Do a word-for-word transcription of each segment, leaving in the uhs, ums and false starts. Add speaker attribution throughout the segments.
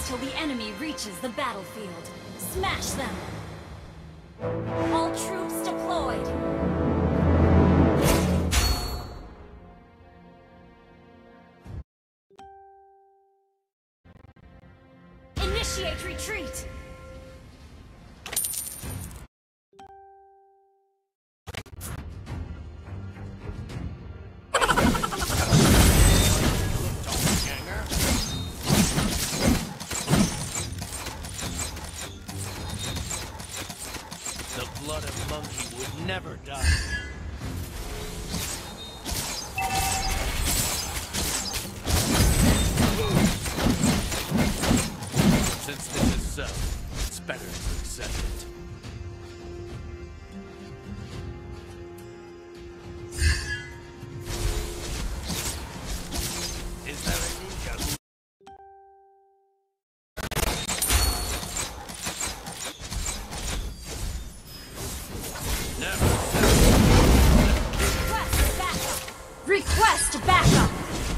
Speaker 1: till the enemy reaches the battlefield. Smash them! All troops deployed! Initiate retreat!
Speaker 2: The blood of monkey would never die. Since this is so, it's better to accept it. Is there a ninja who... Never
Speaker 1: Request backup! Request backup!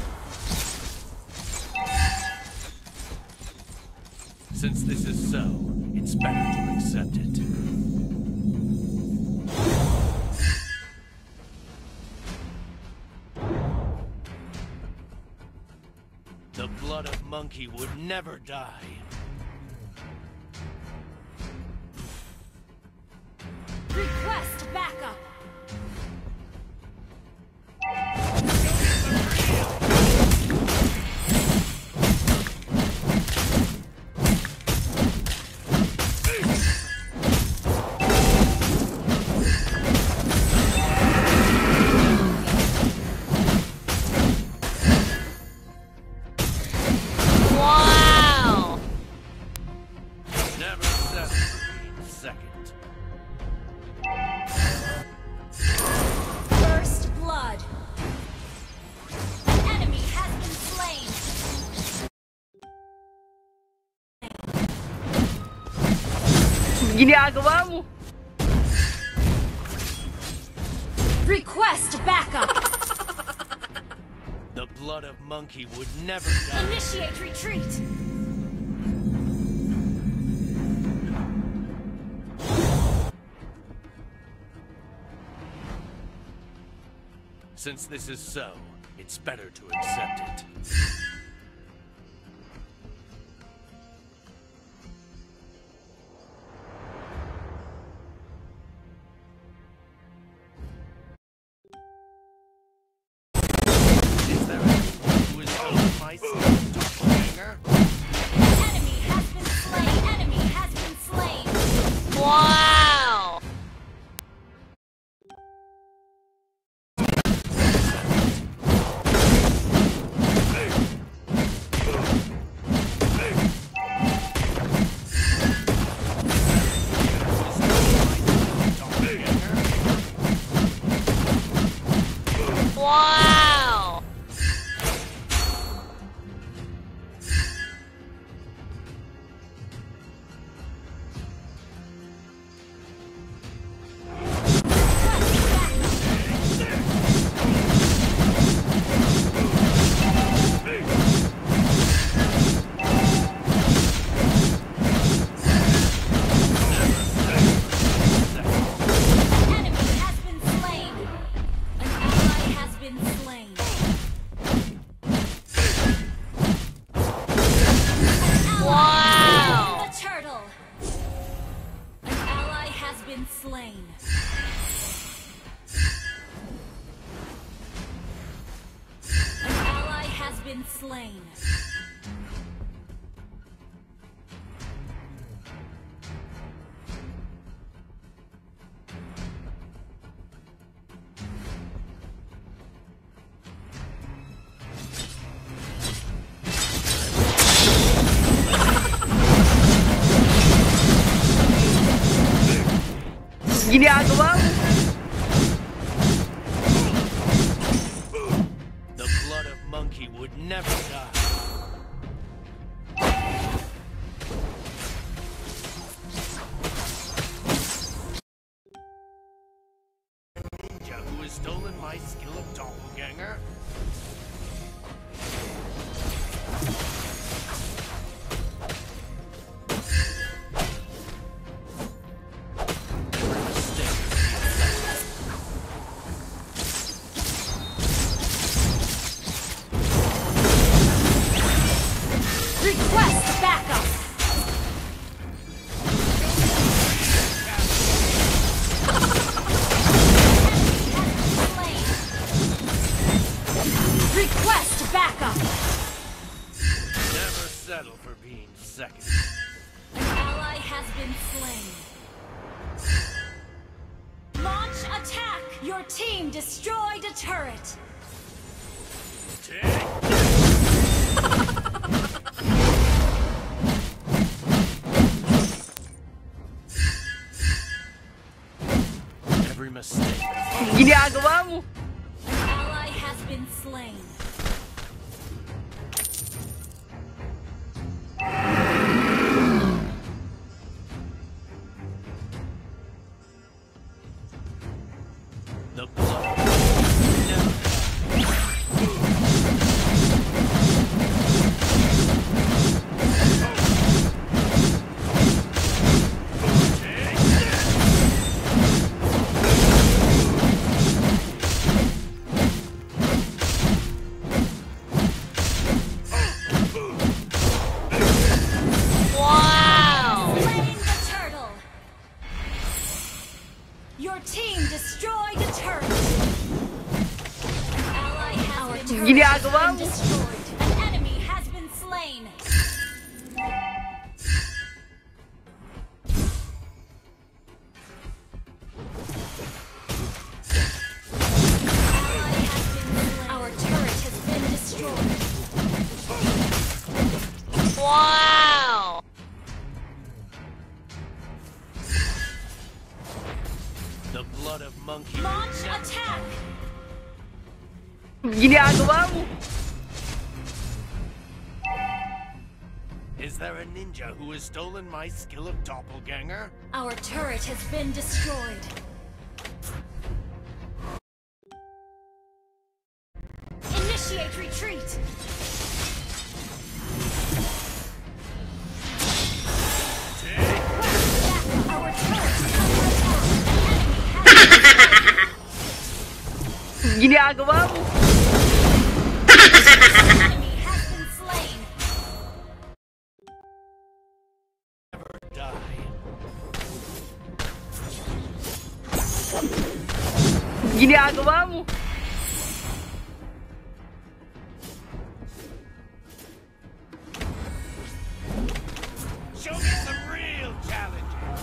Speaker 2: Since this is so, it's better to accept it. The blood of monkey would never die.
Speaker 1: Request backup!
Speaker 3: Wow!
Speaker 2: Never settle for being second.
Speaker 1: First blood! An enemy has been slain!
Speaker 3: Ginagawa mo!
Speaker 1: Request backup!
Speaker 2: The blood of monkey would never die.
Speaker 1: Initiate retreat!
Speaker 2: Since this is so, it's better to accept it. Is there anyone who is over my doppelganger?
Speaker 1: Enemy has been slain! Enemy has been slain!
Speaker 3: Wow! Wow!
Speaker 1: Enemy has been slain! An ally has been slain! An ally
Speaker 3: Wow!
Speaker 1: the turtle! An ally has been slain! An ally has been slain!
Speaker 3: Ginagawa mo!
Speaker 2: The blood of monkey would never die. Ninja who has stolen my skill of doppelganger? second.
Speaker 1: An ally has been slain. Launch attack! Your team destroyed a turret.
Speaker 2: Take. Every mistake.
Speaker 3: Ginagawa mo.
Speaker 1: An ally has been slain.
Speaker 2: The blood.
Speaker 3: Wow!
Speaker 1: Slain the turtle. Your team destroyed a turret. An ally has been,
Speaker 3: Ginagawa
Speaker 1: has
Speaker 3: mo.
Speaker 1: been destroyed. An enemy has been slain. Ally has been slain. Our turret has been destroyed.
Speaker 3: Wow!
Speaker 2: The blood of monkey.
Speaker 1: Launch attack!
Speaker 3: Ginagawa mo.
Speaker 2: Is there a ninja who has stolen my skill of doppelganger?
Speaker 1: Our turret has been destroyed. Initiate retreat! Our turret is under attack. An
Speaker 3: Ginagawa mo.
Speaker 1: enemy has been slain.
Speaker 2: Never die.
Speaker 3: Ginagawa mo.
Speaker 2: Show me some real challenges.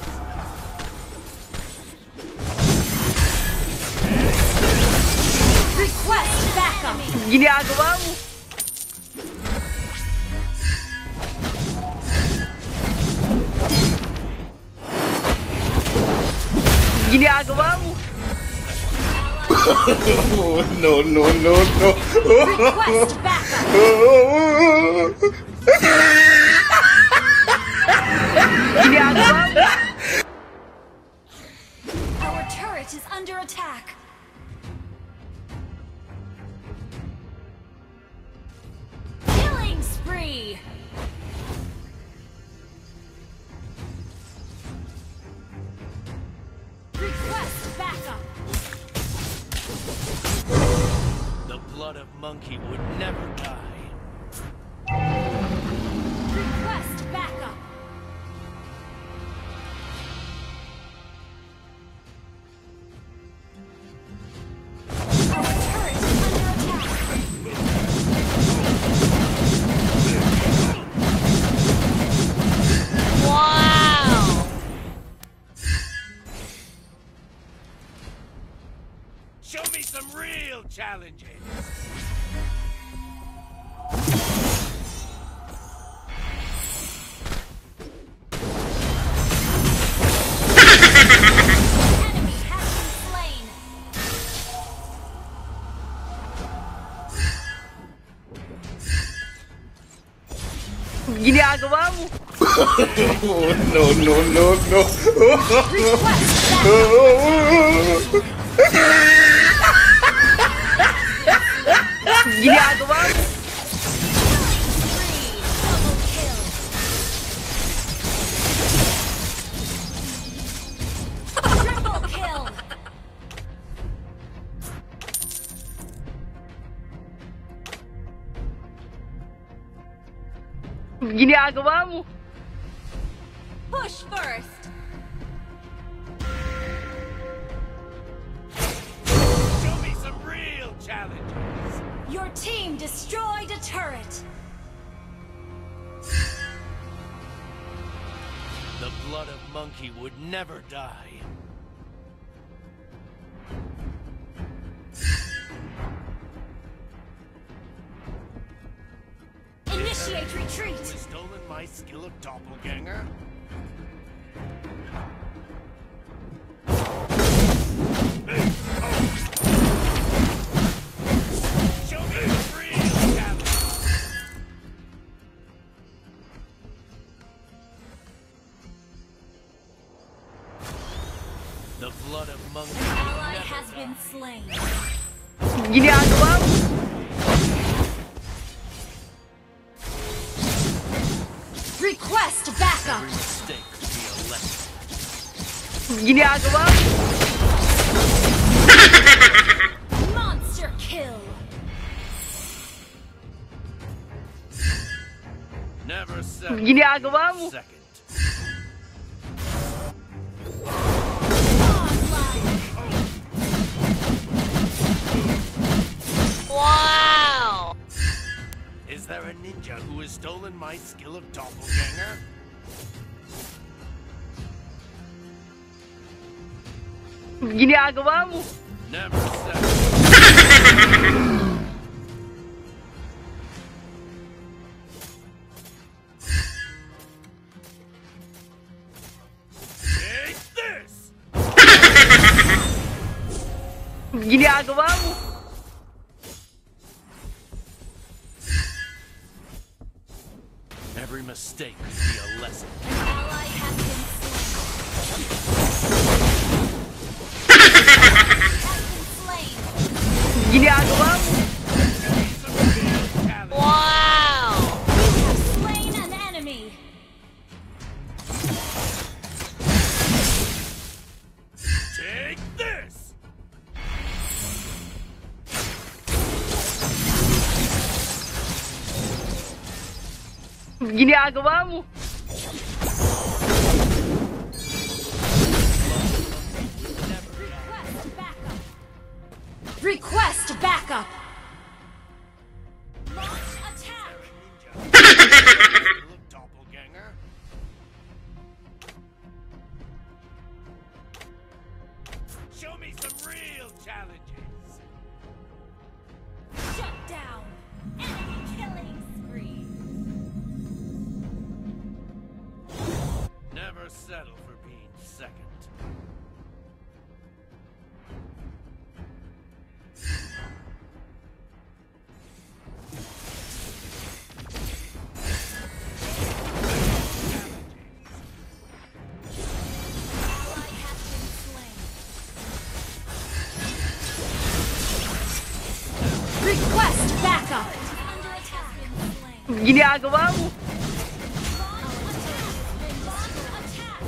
Speaker 1: Request backup!
Speaker 3: Ginagawa mo. Ginagawa mo.
Speaker 4: No, no, no, no.
Speaker 1: Request backup!
Speaker 3: Ginagawa mo.
Speaker 1: Our turret is under attack. Killing spree! Request backup!
Speaker 2: The blood of monkey would never die.
Speaker 1: Request backup! Our turret is under attack.
Speaker 3: Wow!
Speaker 2: Show me some real challenges.
Speaker 1: Enemy has been slain.
Speaker 3: Ginagawa mo.
Speaker 4: No, no, no, no.
Speaker 1: Request backup!
Speaker 3: Ginagawa mo.
Speaker 1: Spree! Double kill! Triple kill!
Speaker 3: Ginagawa mo.
Speaker 1: Push first!
Speaker 2: Show me some real challenges.
Speaker 1: Your team destroyed a turret.
Speaker 2: blood of monkey would never die.
Speaker 1: Initiate retreat!
Speaker 2: Who has stolen my skill of doppelganger? Show me the real challenge! The blood of monkey
Speaker 1: An ally
Speaker 2: will never
Speaker 1: has
Speaker 2: die.
Speaker 1: been slain.
Speaker 3: Gini agawa mo.
Speaker 1: Request backup!
Speaker 2: Every mistake could be a lesson.
Speaker 3: Gini agawa mo.
Speaker 1: Monster kill!
Speaker 2: Never settle
Speaker 3: Gini
Speaker 2: for
Speaker 3: agawa
Speaker 2: being
Speaker 3: mo.
Speaker 2: second.
Speaker 3: Wow!
Speaker 2: Is there a ninja who has stolen my skill of doppelganger?
Speaker 3: Gini agawa mo.
Speaker 2: Never settle. Take this!
Speaker 3: Gini agawa mo.
Speaker 2: Every mistake could be a lesson.
Speaker 1: An ally has been slain. has been slain.
Speaker 3: Gini agawa mo.
Speaker 1: Wow! You have slain an enemy.
Speaker 2: Take this!
Speaker 3: Gini agawa mo.
Speaker 1: Request backup. Request backup. Launch attack.
Speaker 2: Skill of doppelganger? Show me some real challenges!
Speaker 1: Shut down. Enemy killing spree.
Speaker 2: Never settle for being second.
Speaker 1: Ally has been slain. Request backup. Under attack. Been slain.
Speaker 3: Gini agawa mo.
Speaker 1: Launch attack.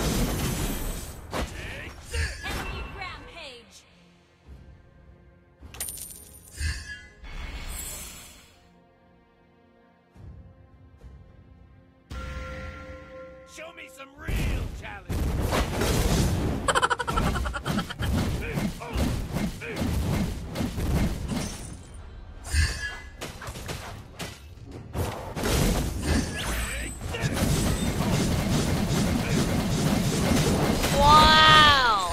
Speaker 2: Take this!
Speaker 1: Enemy rampage.
Speaker 2: Show me some real challenges! Take this!
Speaker 3: Wow!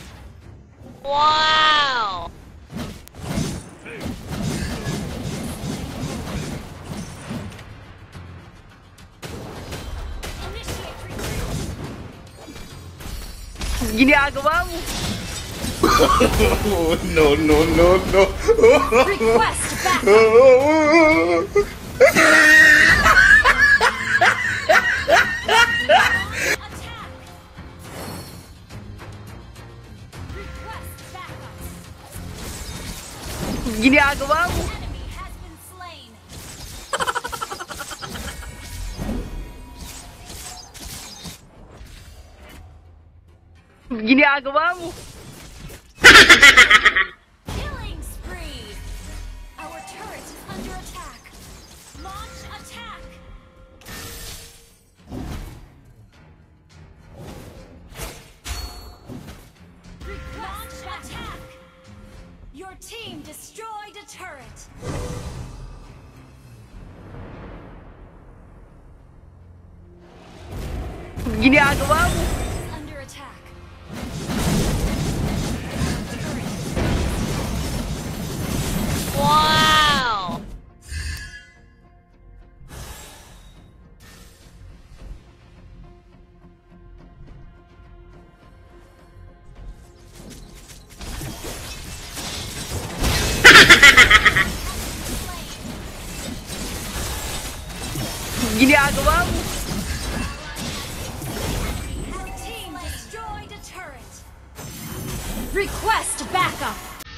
Speaker 3: Wow!
Speaker 1: Initiate retreat.
Speaker 3: Gini agawa mo.
Speaker 4: Oh, no, no, no, no.
Speaker 1: Request backup. Attack. Request backup.
Speaker 3: Gini agawa mo.
Speaker 1: Enemy has been slain.
Speaker 3: Gini agawa mo.
Speaker 1: Killing spree. Our turret is under attack. Launch attack. Launch attack. Your team destroyed a turret.
Speaker 3: Ginagawa mo.
Speaker 1: Under attack.
Speaker 3: Wow! Ginagawa mo.
Speaker 1: Team destroyed a turret. Request backup.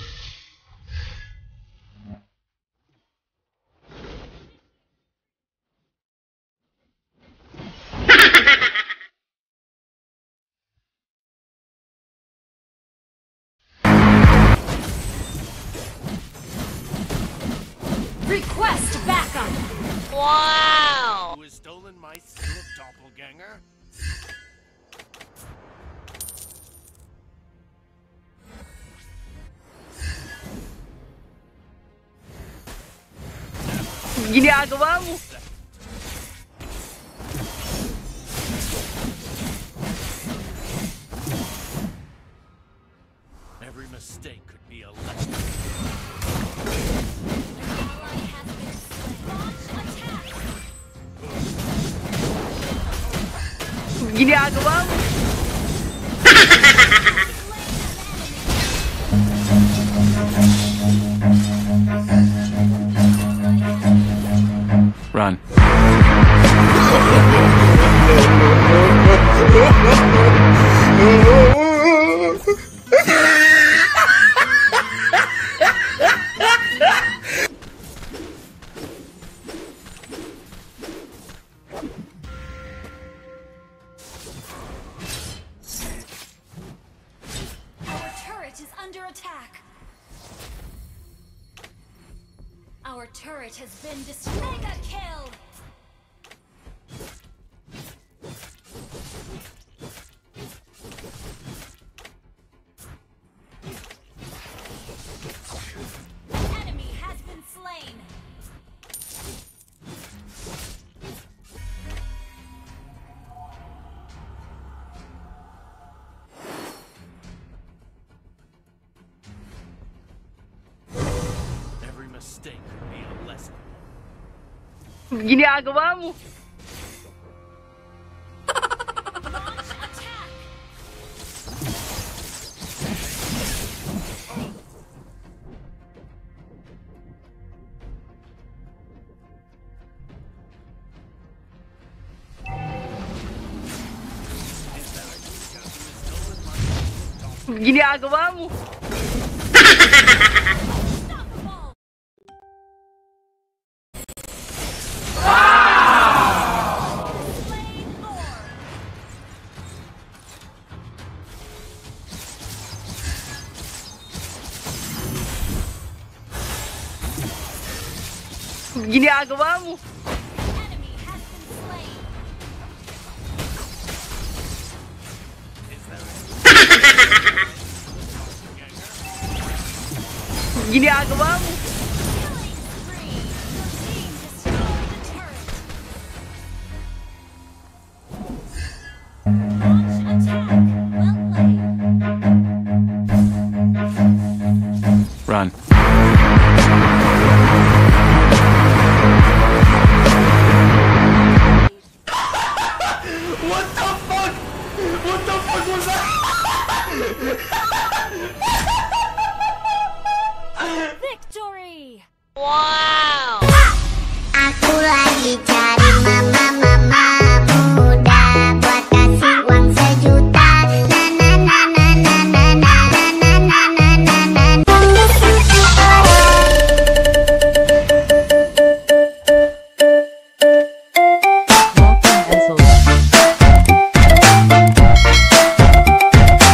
Speaker 1: Request backup.
Speaker 3: Wow!
Speaker 2: Who has stolen my skill of doppelganger?
Speaker 3: Ginagawa mo.
Speaker 2: Every mistake could be a lesson.
Speaker 1: Ally has been slain. Launch attack.
Speaker 3: Ginagawa mo.
Speaker 5: Run.
Speaker 1: Our turret is under attack. Our turret has been destroyed. Mega kill. Enemy has been slain.
Speaker 2: Every mistake could be a lesson.
Speaker 3: Ginagawa mo.
Speaker 1: Launch attack.
Speaker 3: Ginagawa mo.
Speaker 1: Unstoppable. Slain Lord.
Speaker 3: Ginagawa mo.
Speaker 1: Enemy has been slain.
Speaker 2: Is there
Speaker 3: Ginagawa mo.
Speaker 1: Killing spree. Your team destroyed the turret. Launch attack. Well played.
Speaker 5: Run.
Speaker 4: What the fuck? What the fuck was that?
Speaker 1: Victory!
Speaker 3: Wow!